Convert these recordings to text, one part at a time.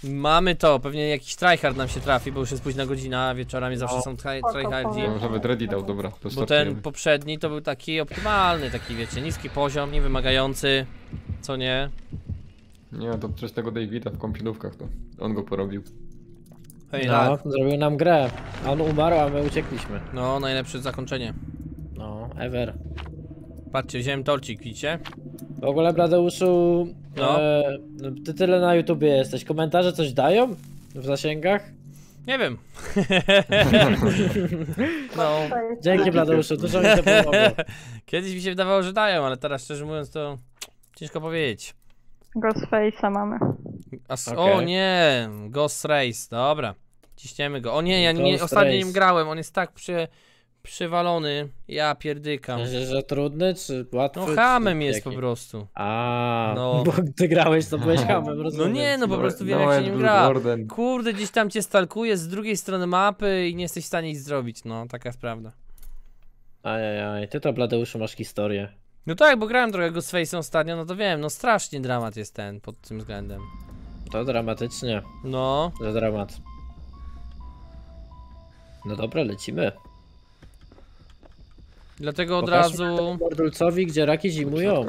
Mamy to, pewnie jakiś tryhard nam się trafi, bo już jest późna godzina, wieczorami zawsze są tryhardzi. Może by ready dał, dobra. Bo ten poprzedni to był taki optymalny, taki wiecie, niski poziom, niewymagający, co nie? Nie, to przez tego Davida w kąpielówkach to on go porobił. Hej, No, tak. zrobił nam grę. A on umarł, a my uciekliśmy. No, najlepsze zakończenie. No, ever. Patrzcie, wziąłem torcik, widzicie? W ogóle, Bladeuszu, No. ty tyle na YouTubie jesteś. Komentarze coś dają? W zasięgach? Nie wiem. No, Dzięki, Bladeuszu, dużo mi to pomogło. kiedyś mi się wydawało, że dają, ale teraz szczerze mówiąc to ciężko powiedzieć. Ghostface'a mamy. Okej. O nie, Ghost Race, dobra. Ciśniemy go. O nie, ja nie, Ghost ostatnio Race. nim grałem, on jest tak przywalony. Ja pierdykam. Myślisz, że trudny, czy łatwy? No czy hamem jest jaki? po prostu. A, No. bo ty grałeś, to byłeś hamem, No rozumiem. nie, no po prostu wiem jak się nim gra. Kurde, gdzieś tam cię stalkuje z drugiej strony mapy i nie jesteś w stanie nic zrobić, no taka jest prawda. Ajajaj, ty to, Bladeuszu, masz historię. No tak, bo grałem trochę Ghostface'em ostatnio, no to wiem, no strasznie dramat jest ten pod tym względem. To dramatycznie, No, to dramat. No dobra, lecimy. dlatego od Pokażmy razu... temu Mordulcowi, gdzie raki zimują.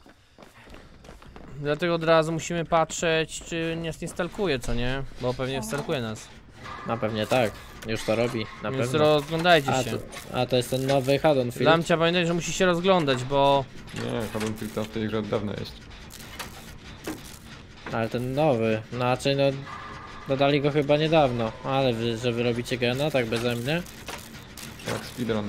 Dlatego od razu musimy patrzeć, czy nas nie stalkuje, co nie? Bo pewnie stalkuje nas. No pewnie tak, już to robi, na Więc pewno. rozglądajcie A się. to jest ten nowy Haddonfield. Lamcia, pamiętaj, że musi się rozglądać, bo... Nie, Haddonfield tam w tej grze od dawna jest. Ale ten nowy, znaczy no... Dodali go chyba niedawno, ale że wy robicie gena, tak beze mnie? Jak speedrun.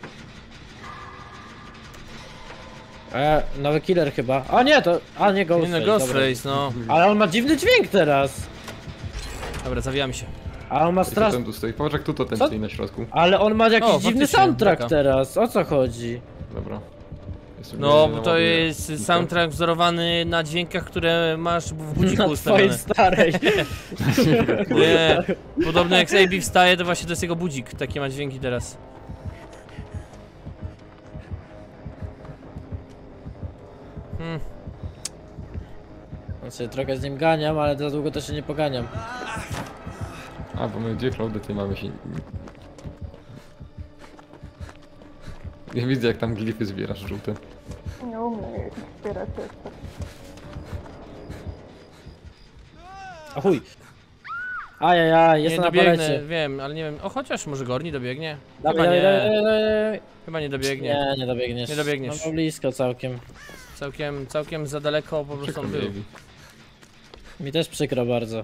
Nowy killer chyba. A nie, to... A nie, Nie Ghostface, no, dobra. Ghostface, no. Ale on ma dziwny dźwięk teraz. Dobra, zawijamy się. A on ma I to straszny... ten tu stoi. Popatrz jak tu to ten Co? stoi na środku. Ale on ma jakiś O, dziwny faktycznie, soundtrack taka. teraz, o co chodzi? Dobra. Jestem No, nie bo to naładuję. jest soundtrack wzorowany na dźwiękach, które masz w budziku Na twojej ustawione. starej. Nie, podobno jak AB wstaje, to właśnie to jest jego budzik. Takie ma dźwięki teraz. Znaczy, trochę z nim ganiam, ale za długo też się nie poganiam. A, bo my dwie cloudy tutaj mamy się... Ja widzę jak tam glify zbierasz żółte. Nie umiem wspierać jeszcze. O chuj. Ajajaj, Nie jestem na dobiegnę, palecie. wiem, ale nie wiem. O, chociaż może Gorni dobiegnie? Dawaj, Chyba nie. dawaj. Chyba nie dobiegnie. Nie, nie dobiegniesz. Nie dobiegniesz. No, bo blisko całkiem. Całkiem za daleko po prostu on był. Mi też przykro bardzo.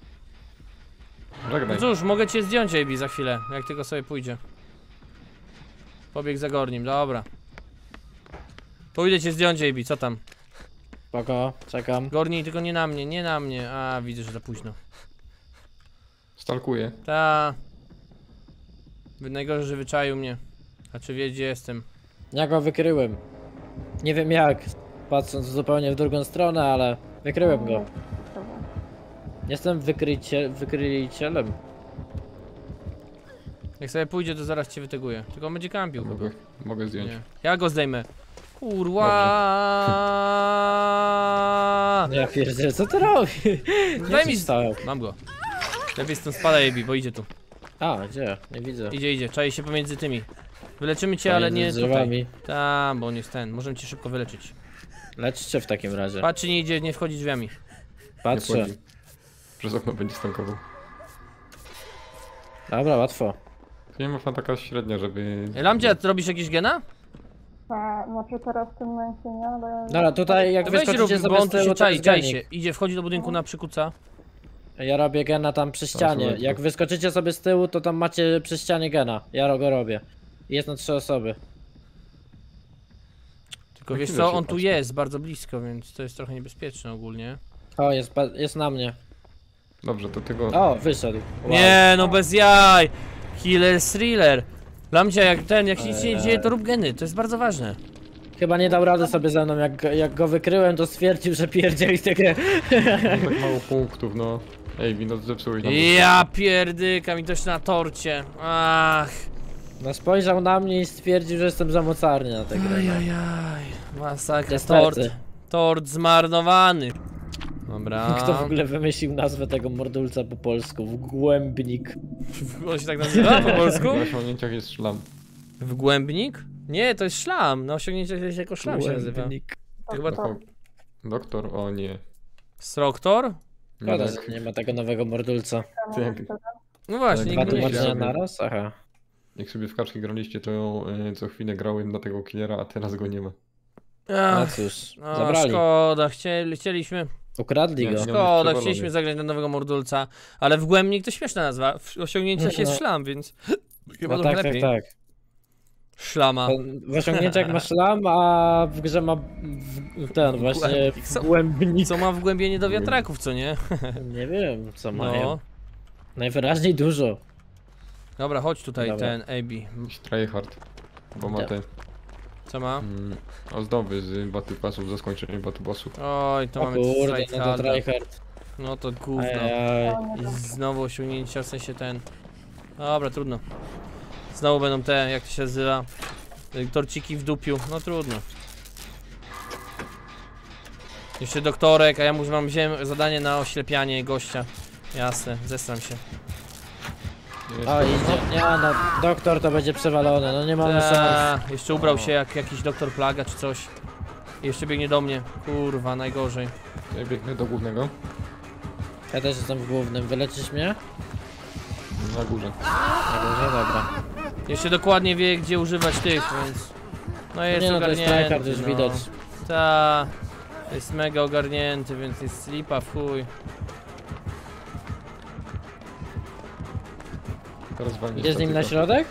No Żegnaj. cóż, mogę cię zdjąć, AB, za chwilę, jak tylko sobie pójdzie. Pobieg za Gornim, dobra. Pójdę cię zdjąć, AB, co tam? Spoko, czekam. Gorni, tylko nie na mnie, nie na mnie. A, widzę, że za późno. Stalkuję. Ta. Najgorzej, że wyczaił mnie. A czy wie, gdzie jestem? Ja go wykryłem. Nie wiem jak, patrząc zupełnie w drugą stronę, ale wykryłem go. Dobra. Jestem wykrycielem. Jak sobie pójdzie, to zaraz cię wyteguję. Tylko on będzie kampił chyba. Mogę zdjąć. Nie. Ja go zdejmę. Kurwa. Ja pierdzielę, co ty robisz? Daj mi. stałem. Mam go. Lepiej stąd spadaj, AB, bo idzie tu. A, gdzie? Nie widzę. Idzie, czai się pomiędzy tymi. Wyleczymy cię, ale nie Pomiędzy tutaj. drzewami. Tam, bo on jest ten. Możemy cię szybko wyleczyć. Leczcie w takim razie. Patrz, czy nie idzie, nie wchodzi drzwiami. Nie Patrzę. wchodzi. Przez okno będzie stankował. Dobra, łatwo. To nie ma fan taka średnia, żeby... Lamdzia, ty robisz jakieś gena? Znaczy teraz w tym momencie nie, ale... Dobra, tutaj jak To weź rób, wyskoczycie bo sobie on z tu tyłu, się to czai, jest czai genik. się. Idzie, wchodzi do budynku na przykuca. Ja robię gena tam przy ścianie. słuchaj, Jak to- wyskoczycie sobie z tyłu, to tam macie przy ścianie gena. Ja go robię. Jest na 3 osoby. Tylko Jak wiesz ile co, się on tu patrzy? jest bardzo blisko, więc to jest trochę niebezpieczne ogólnie. O, jest na mnie. Dobrze, to tego... O, wyszedł. Wow. Nie, no bez jaj! Killer thriller. Lamdzia, jak nic się nie dzieje, to rób geny, to jest bardzo ważne. Chyba nie dał rady sobie ze mną. Jak go wykryłem, to stwierdził, że pierdzieli tę grę. Tak mało punktów, no. Ej, wino zepsułeś nam. Ja pierdykam i też na torcie. Ach. No spojrzał na mnie i stwierdził, że jestem za mocarny na tę grę. Ajajaj. Masakra, Niestety. tort zmarnowany. Dobra. Kto w ogóle wymyślił nazwę tego mordulca po polsku? Wgłębnik. On się tak nazywa po polsku? Na osiągnięciach jest szlam. Wgłębnik? Nie, to jest szlam. Na osiągnięciach jest jako szlam się nazywa. Głębnik. To chyba Doktor, o nie. Sroktor? Nie, Szkoda, tak. że nie ma tego nowego mordulca. Tak. No właśnie, Tak, Dwa nigdy nie tłumaczenia grałem. tłumaczenia naraz? Aha. Jak sobie w kaczki graliście, to co chwilę grałem na tego killera, a teraz go nie ma. No Ach, cóż, no, zabrali. szkoda, chcieliśmy. Ukradli Nie, go. nie. Szkoda, przewalony. chcieliśmy zagrać na nowego mordulca, ale wgłębnik to śmieszna nazwa. W osiągnięciach jest No. szlam, więc chyba No trochę tak, tak, lepiej. tak. Szlama. W osiągnięciach ma szlam, a w grze ma ten właśnie Głębnik. wgłębnik. Co ma wgłębienie do wiatraków, co nie? Nie wiem, co mają. No. Najwyraźniej dużo. Dobra, chodź tutaj Dobra. ten AB. Jakiś tryhard. Bo ma Da. te Co ma? ozdoby z Battle Passów za skończenie Battle Bossów. Oj, to O mamy kurde, no to tryharda. tryhard. No to gówno. Ajaj. I znowu osiągnięcia, w sensie ten. Dobra, trudno. Znowu będą te, jak to się nazywa? Torciki w dupiu. No trudno. Jeszcze doktorek, a ja wziąłem zadanie na oślepianie gościa. Jasne, zestram się. O, idzie. Nie, no, doktor to będzie przewalony, no nie mamy szans. Jeszcze ubrał się jak jakiś doktor Plaga czy coś. I jeszcze biegnie do mnie. Kurwa, najgorzej. Ja biegnę do głównego. Ja też jestem w głównym, wylecisz mnie? Na górze. Na górze, dobra. Jeszcze dokładnie wie, gdzie używać tych, więc... No jest Nie no, to jest ogarnięty, tryhard, już no. widać. Ta, jest mega ogarnięty, więc jest lipa w chuj. Teraz walnie Idzie z nim na statyka. środek?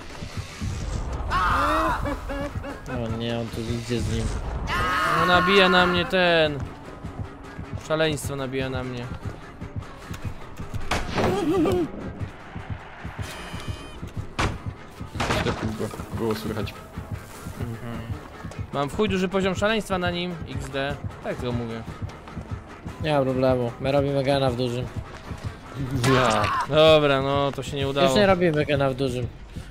O nie, on tu idzie z nim. No nabija na mnie ten... Szaleństwo nabija na mnie. Ślepił go. Było słychać. Mam w chuj duży poziom szaleństwa na nim, XD. Tak to mówię. Nie ma problemu, my robimy gena w dużym. Ja. Dobra, no to się nie udało. Już nie robimy gena w dużym.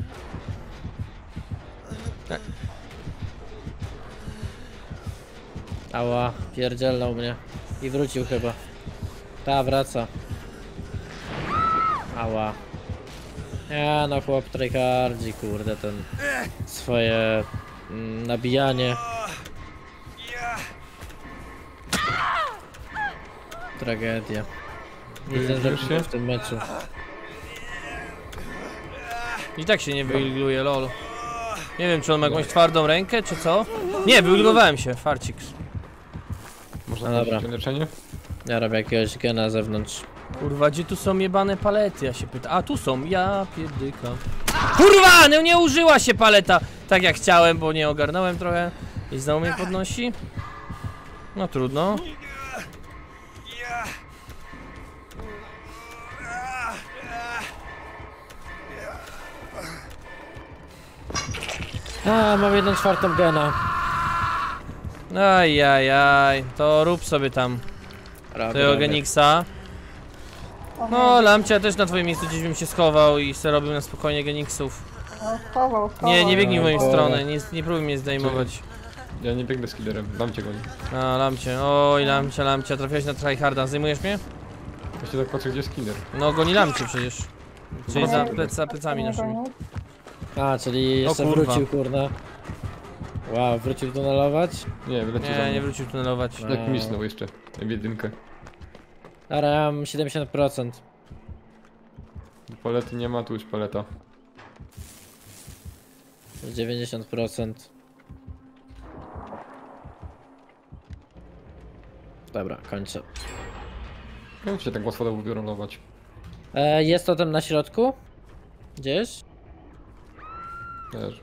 Ała, pierdzielnął mnie. I wrócił chyba. Ta, wraca. Ała. Nie no, chłop tryhardzi, kurde, ten swoje nabijanie. Tragedia. Nic nie Już zrobił się? w tym meczu. I tak się nie wyilguje, lol. Nie wiem, czy on ma jakąś twardą rękę, czy co? Nie, wyilgowałem się, farcik. Można No prosić dobra. o leczenie? Ja robię jakiegoś gena na zewnątrz. Kurwa, gdzie tu są jebane palety, ja się pytam. A, tu są, ja pierdykam. Kurwa, no nie użyła się paleta tak jak chciałem, bo nie ogarnąłem trochę. I znowu mnie podnosi. No trudno. A, mam 1/4 gena. Ajajaj, to rób sobie tam Robię, tego robię. Genixa. No, Lamcia też na twoim miejscu gdzieś bym się schował i se robił na spokojnie Genixów. No, schował. Nie, nie biegnij w moją Dobra. stronę, nie próbuj mnie zdejmować. Ja nie biegnę z killerem. Dam cię goni. A, Lamcie, oj, Lamcia, trafiłeś na tryharda, zdejmujesz mnie? Właśnie tak patrzę, gdzie jest killer. No, goni Lamcie przecież. Czyli No, za plecami naszymi. A, czyli jeszcze kurwa. wrócił, kurna. Wow, wrócił tunelować? Nie, wyleciał za Nie, mną. nie wrócił tunelować. No. Jak misnął jeszcze. W jedynkę. Dobra, ja mam 70%. Palety nie ma, tu już paleta. 90%. Dobra, kończę. Jak się tak łatwo dało wyrolować? Jest totem na środku? Gdzieś? Też.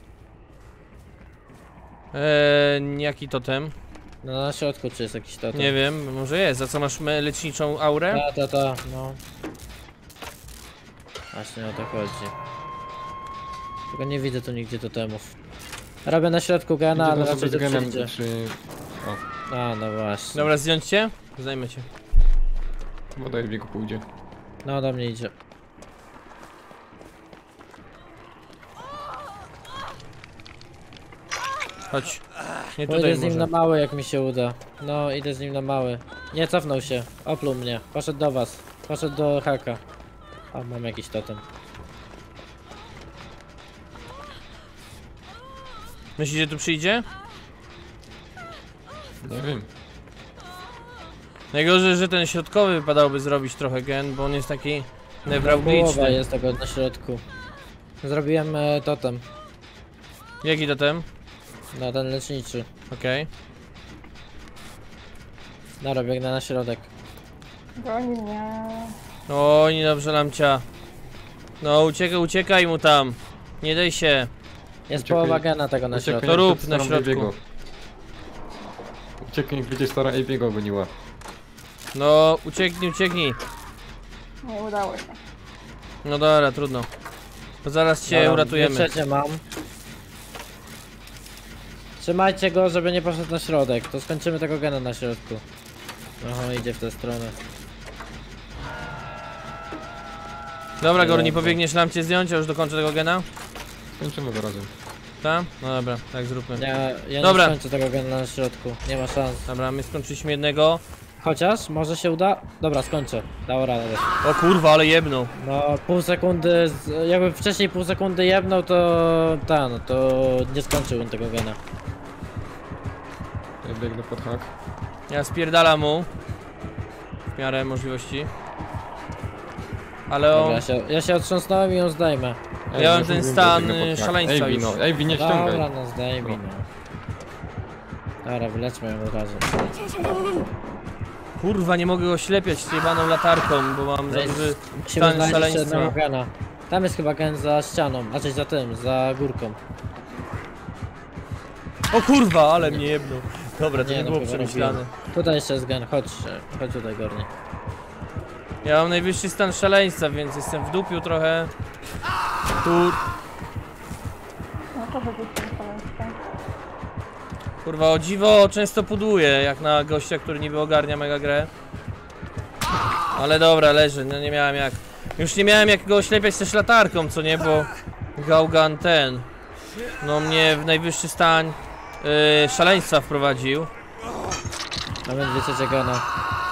Jaki totem? No na środku czy jest jakiś totem? Nie wiem, może jest. Za co masz leczniczą aurę? Ta, no. Właśnie o to chodzi. Tylko nie widzę tu nigdzie totemów. Robię na środku gena, ale Idzie raczej z to genem, przyjdzie. czy... O, A, no właśnie. Dobra, zdjąć cię? Zajmę cię. woda w biegu pójdzie. No do mnie idzie. Chodź. Nie Pójdę tutaj z nim może. na mały, jak mi się uda. No, idę z nim na mały. Nie, cofnął się. Opluł mnie. Poszedł do was. Poszedł do haka. O, mam jakiś totem. Myślisz, że tu przyjdzie? Nie wiem. Najgorzej, że ten środkowy wypadałoby zrobić trochę gen, bo on jest taki Połowa newralgiczny. jest tego na środku. Zrobiłem totem. Jaki totem? Na ten leczniczy. Okej. Dobra, biegnę na środek. Goni mnie. O, niedobrze Lamcia. No, uciekaj mu tam. Nie daj się. Jest Uciekaj. połowa gena tego na Uciekaj, środku. To rób przed na starą środku. Abiego. Uciekaj, gdzie stara Abiego goniła. No, ucieknij. Nie udało się. No dobra, trudno. To zaraz cię Dobra, uratujemy. dwie trzecie mam. Trzymajcie go, żeby nie poszedł na środek. To skończymy tego gena na środku. Oho, idzie w tę stronę. Dobra, Gorni, Dobra. pobiegniesz Lamcie zdjąć, ja już dokończę tego gena. Skończymy go razem. Tak? No dobra, tak zróbmy. Ja Dobra. nie skończę tego gena na środku. Nie ma szans. Dobra, my skończyliśmy jednego. Chociaż, może się uda? Dobra, skończę. Dało radę. O kurwa, ale jebnął. No, pół sekundy, jakby wcześniej pół sekundy jebnął, to no to nie skończyłbym tego gena. Ja biegnę pod hak. Ja spierdalam mu. W miarę możliwości. Ale Dobra, on... ja się otrząsnąłem i ją zdejmę. Ja mam już ten mówiłem, stan, że biegnę pod hak. szaleństwa Ej, już. no, ej, nie ściągaj. Dobra, no zdejmij, no. Dobra, wyleczmy ją od razu. Kurwa, nie mogę oślepiać jebaną latarką, bo mam za duży Musimy stan znaleźć jeszcze jednego szaleństwa. gena. Tam jest chyba gen za ścianą, a coś za tym, za górką. O kurwa, ale mnie jebnął. Dobra, to nie no, było chyba przemyślane. robiłem. Tutaj jeszcze jest gen, chodź tutaj Gorni. Ja mam najwyższy stan szaleństwa, więc jestem w dupiu trochę. Tu... No to wyjdzie z tym szaleństwem. Kurwa, o dziwo często pudłuję, jak na gościa, który niby ogarnia mega grę. Ale dobra, leży, no nie miałem jak. Już nie miałem jak go oślepiać też latarką, co nie, bo Gaugan ten, no mnie w najwyższy stan szaleństwa wprowadził. Mamy dwie trzecie gena.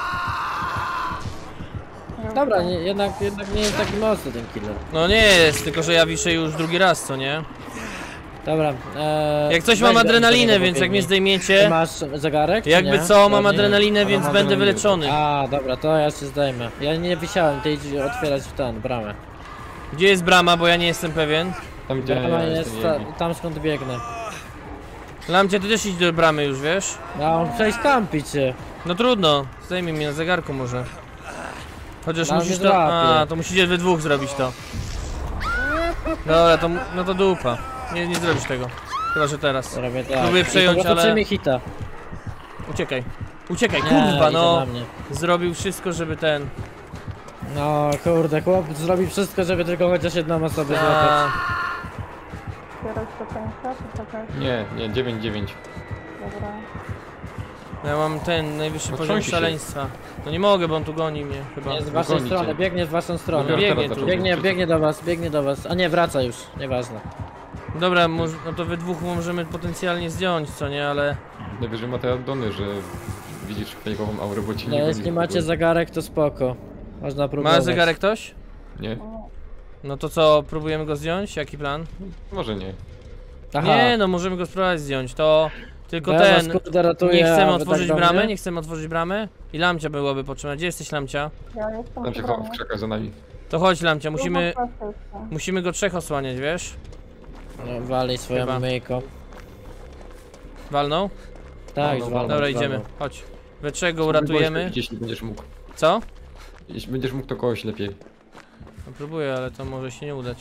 Dobra, jednak nie jest taki mocny ten killer. No nie jest, tylko że ja wiszę już drugi raz, co nie? Dobra, Jak coś weź mam do adrenalinę, niego więc jak mnie pobiegnij. Ty zdejmiecie, masz zegarek, czy jakby nie? co, mam Gorni? adrenalinę, Ale więc mam będę adrenalinę. wyleczony. A, dobra, to ja się zdejmę. Ja nie wisiałem, ty idź otwierać w ten, bramę. Gdzie jest brama, bo ja nie jestem pewien. Tam gdzie Brama ja jest jestem tam skąd biegnę. Lamcie, ty też idź do bramy już, wiesz? A on przejść kampić się. No trudno, zdejmij mnie na zegarku może. Chociaż No, musisz mnie to... złapie. A, to musicie we dwóch zrobić to. Dobra, to... no to dupa. Nie zrobisz tego. Chyba, że teraz. Robię tak. Próbuję przejąć, ale- Zobaczymy hita. Uciekaj. Uciekaj, Nie, kurwa, idzie no. na mnie. Zrobił wszystko, żeby ten... No kurde, chłop zrobi wszystko, żeby tylko chociaż jedną osobę złapać. A, Zbierać do końca, czy czekać? Nie, 9-9. Dobra. ja mam ten najwyższy No poziom trząsi się. szaleństwa. No nie mogę, bo on tu goni mnie chyba. Nie, z waszej Goni cię. strony, biegnie w waszą stronę. Dopiero biegnie teraz tu. zaczął Biegnie, krzyczeć. biegnie do was. A nie, wraca już, nieważne. Dobra, no to we dwóch możemy potencjalnie zdjąć, co nie, ale... Najwyżej ma te addony, że widzisz fejkową aurę, bo ci No nie jeśli goni. macie zegarek, to spoko. Można próbować. Ma zegarek ktoś? Nie? No to co, próbujemy go zdjąć? Jaki plan? Może nie. Aha. Nie, no możemy go spróbować zdjąć, to... Tylko Ja was, ten... kurde, ratuję, Nie chcemy a wy otworzyć tak do bramy? mnie? Nie chcemy otworzyć bramy? I Lamcia byłaby potrzebna. Gdzie jesteś, Lamcia? Ja jestem Tam się przy chowa w bramie. krzakach za nami. To chodź, Lamcia, musimy... Próba pracy jestem. Musimy go trzech osłaniać, wiesz? No, wali swoją Chyba. myjką. Walną? Tak, No, zwalną, Dobra, zwalną. idziemy. Chodź. We trzech go uratujemy. Jeśli będziesz mógł. Co? Jeśli będziesz mógł, to kogoś lepiej. No, próbuję, ale to może się nie udać.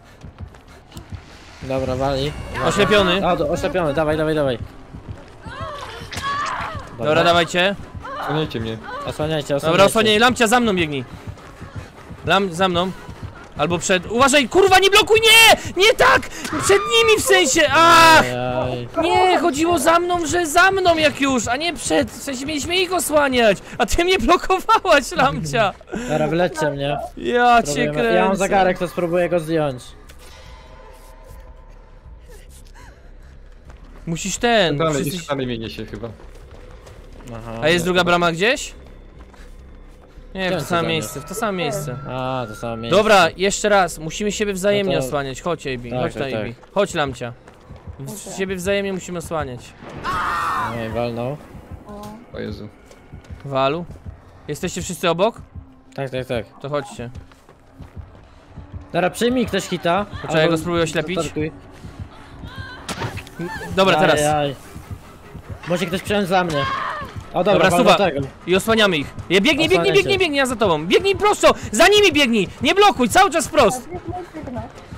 Dobra, wali. Oślepiony. Oślepiony, dawaj. Dobra, dawajcie. Osłaniajcie mnie. Osłaniajcie. Dobra, osłaniaj. Lamcia, za mną biegnij. Za mną. Albo przed... Uważaj, kurwa, nie blokuj, nie! Nie tak! Przed nimi w sensie, ach! Ej, Nie, chodziło za mną, że za mną jak już, a nie przed. W sensie mieliśmy ich osłaniać, a ty mnie blokowałaś, Lamcia. Dobra, wyleczcie mnie. Ja cię Spróbujemy. kręcę. Ja mam zegarek, to spróbuję go zdjąć. Musisz ten. Dalej, wszyscy- jeszcze dalej mienie się chyba. Aha, A jest no druga to- brama gdzieś? Nie, w Gdzie to on samo się miejsce, w to samo miejsce. A, to samo miejsce. Dobra, jeszcze raz, musimy siebie wzajemnie No to- osłaniać. Chodź, AB, Tak, chodź tak, na AB. tak. Chodź, Lamcia. Siebie wzajemnie musimy osłaniać. No i walnął. O Jezu. Walu. Jesteście wszyscy obok? Tak, tak, tak. To chodźcie. Dobra, przyjmij ktoś hita. Poczekaj, albo go spróbuję oślepić. zatarkuj. Dobra, teraz. Ajaj. Może ktoś przejąć za mnie. O dobra, Dobra, walnę suwa. tego. I osłaniamy ich. Biegnij, Osłaniaj biegnij, biegnij, się. biegnij, ja za tobą. Biegnij prosto! Za nimi biegnij! Nie blokuj, cały czas wprost! Biegnę.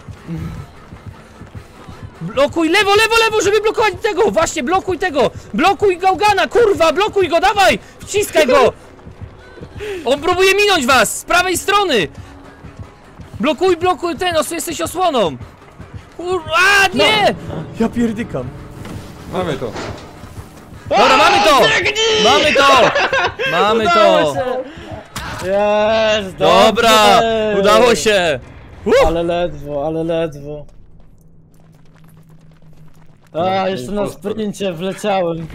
Blokuj lewo, lewo, lewo, żeby blokować tego! Właśnie, blokuj tego! Blokuj Gałgana, kurwa! Blokuj go, dawaj! Wciskaj go! On próbuje minąć was! Z prawej strony! Blokuj, blokuj ten, jesteś osłoną! Kurwa, nie! Ja pierdykam. Mamy to. Dobra, mamy to! Mamy to! Mamy to! Jest, Dobra! dobrze. Udało się! Ale ledwo, ale ledwo. A, jeszcze na sprincie wleciałem.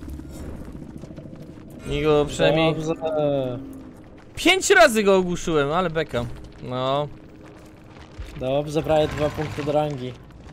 Nigo przynajmniej Dobrze. 5 razy go ogłuszyłem, ale beka. No, Dobrze, prawie 2 punkty do rangi.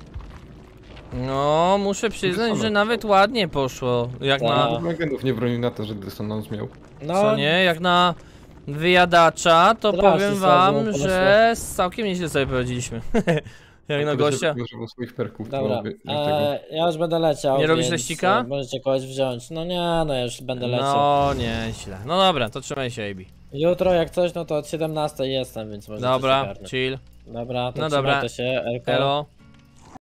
no, muszę przyznać, że nawet ładnie poszło. Jak Tak. na, Legendów nie bronił na to, że dysonans miał. No, co nie, jak na wyjadacza, to Strasznie powiem słabo wam, poszło. że całkiem nieźle sobie poradziliśmy. Jak na gościa. Używał swoich perków. dobra. do tego. Ja już będę leciał. Nie robisz więc, leścika? Możecie kogoś wziąć. No nie, no ja już będę leciał. No, nieźle. No dobra, to trzymaj się, AB. Jutro jak coś, no to od 17 jestem, więc możecie Dobra, się garnąć. chill. Dobra, to No dobra. trzymajcie się, Elko. Elo.